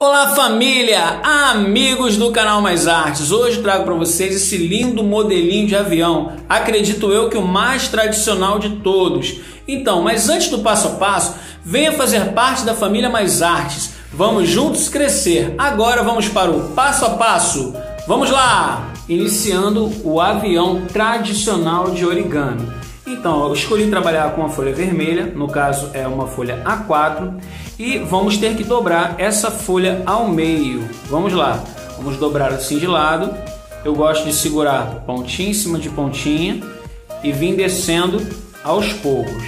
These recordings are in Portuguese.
Olá família, amigos do canal Mais Artes. Hoje trago para vocês esse lindo modelinho de avião, acredito eu que o mais tradicional de todos. Então, mas antes do passo a passo, venha fazer parte da família Mais Artes. Vamos juntos crescer. Agora vamos para o passo a passo. Vamos lá! Iniciando o avião tradicional de origami. Então, eu escolhi trabalhar com a folha vermelha, no caso é uma folha A4, e vamos ter que dobrar essa folha ao meio. Vamos lá, vamos dobrar assim de lado. Eu gosto de segurar pontinha em cima de pontinha e vir descendo aos poucos.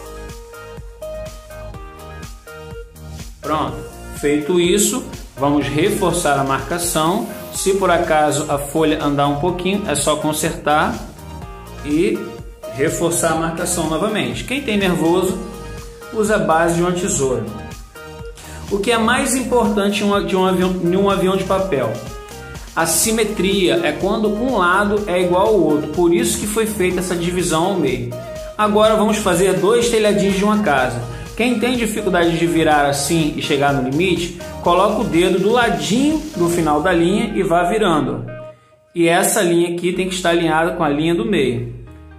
Pronto, feito isso, vamos reforçar a marcação. Se por acaso a folha andar um pouquinho, é só consertar e reforçar a marcação novamente. Quem tem nervoso, usa a base de uma tesoura. O que é mais importante em um avião de papel? A simetria, é quando um lado é igual ao outro. Por isso que foi feita essa divisão ao meio. Agora vamos fazer dois telhadinhos de uma casa. Quem tem dificuldade de virar assim e chegar no limite, coloca o dedo do ladinho do final da linha e vá virando. E essa linha aqui tem que estar alinhada com a linha do meio.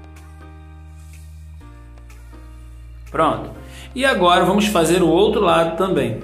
Pronto. E agora vamos fazer o outro lado também.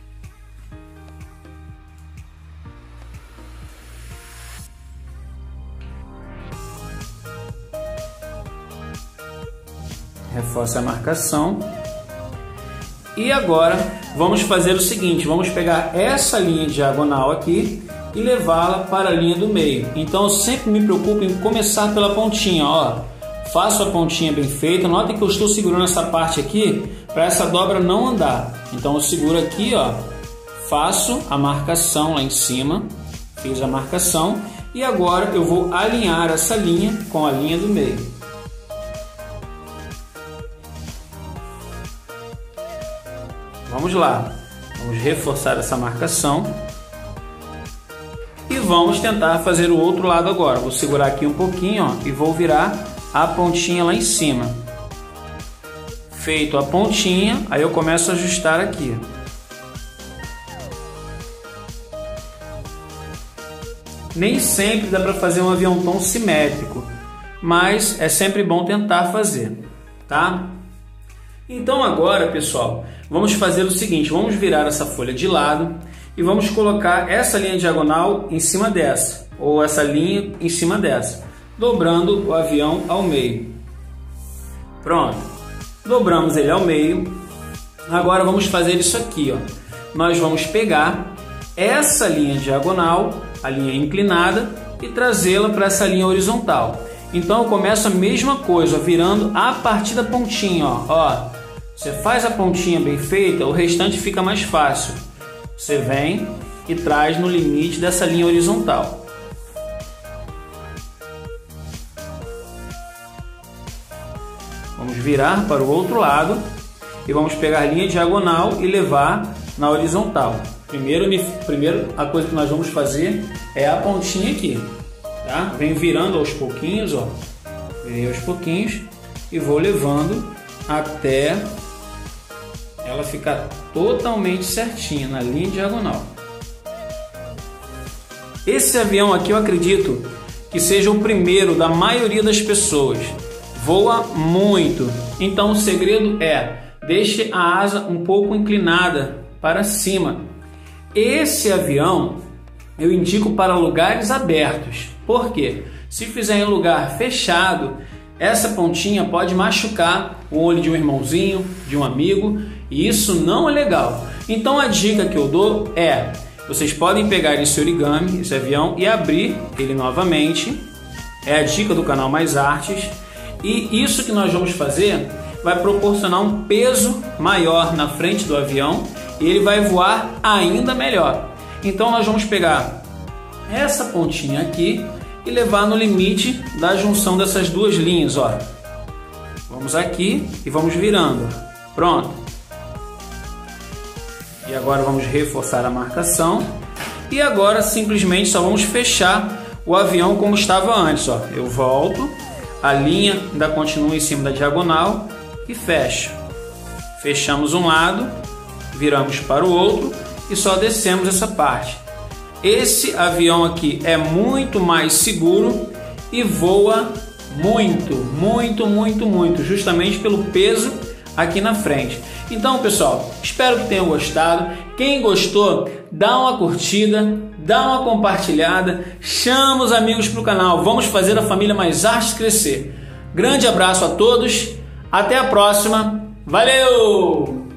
Reforça a marcação. E agora vamos fazer o seguinte, vamos pegar essa linha diagonal aqui e levá-la para a linha do meio. Então eu sempre me preocupo em começar pela pontinha, ó. Faço a pontinha bem feita. Notem que eu estou segurando essa parte aqui para essa dobra não andar. Então eu seguro aqui, ó. Faço a marcação lá em cima. Fiz a marcação. E agora eu vou alinhar essa linha com a linha do meio. Vamos lá. Vamos reforçar essa marcação. E vamos tentar fazer o outro lado agora. Vou segurar aqui um pouquinho, ó, e vou virar a pontinha lá em cima. Feito a pontinha, aí eu começo a ajustar aqui. Nem sempre dá para fazer um avião tão simétrico, mas é sempre bom tentar fazer, tá? Então agora, pessoal, vamos fazer o seguinte, vamos virar essa folha de lado e vamos colocar essa linha diagonal em cima dessa, ou essa linha em cima dessa, dobrando o avião ao meio. Pronto, dobramos ele ao meio. Agora vamos fazer isso aqui, ó. Nós vamos pegar essa linha diagonal, a linha inclinada, e trazê-la para essa linha horizontal. Então eu começo a mesma coisa, virando a partir da pontinha, ó. Você faz a pontinha bem feita, o restante fica mais fácil. Você vem e traz no limite dessa linha horizontal. Vamos virar para o outro lado e vamos pegar a linha diagonal e levar na horizontal. Primeiro a coisa que nós vamos fazer é a pontinha aqui, tá? Vem virando aos pouquinhos, ó. Virei aos pouquinhos e vou levando até ela ficar totalmente certinha na linha diagonal. Esse avião aqui eu acredito que seja o primeiro da maioria das pessoas. Voa muito, então o segredo é deixe a asa um pouco inclinada para cima. Esse avião eu indico para lugares abertos. Por quê? Se fizer em lugar fechado, essa pontinha pode machucar o olho de um irmãozinho, de um amigo, e isso não é legal. Então a dica que eu dou é, vocês podem pegar esse origami, esse avião, e abrir ele novamente. É a dica do canal Mais Artes. E isso que nós vamos fazer vai proporcionar um peso maior na frente do avião e ele vai voar ainda melhor. Então nós vamos pegar essa pontinha aqui e levar no limite da junção dessas duas linhas, ó. Vamos aqui e vamos virando. Pronto. E agora vamos reforçar a marcação. E agora simplesmente só vamos fechar o avião como estava antes, ó. Eu volto. A linha ainda continua em cima da diagonal e fecho. Fechamos um lado, viramos para o outro e só descemos essa parte. Esse avião aqui é muito mais seguro e voa muito, justamente pelo peso aqui na frente. Então, pessoal, espero que tenham gostado. Quem gostou, dá uma curtida, dá uma compartilhada, chama os amigos para o canal. Vamos fazer a família Mais Artes crescer. Grande abraço a todos, até a próxima, valeu!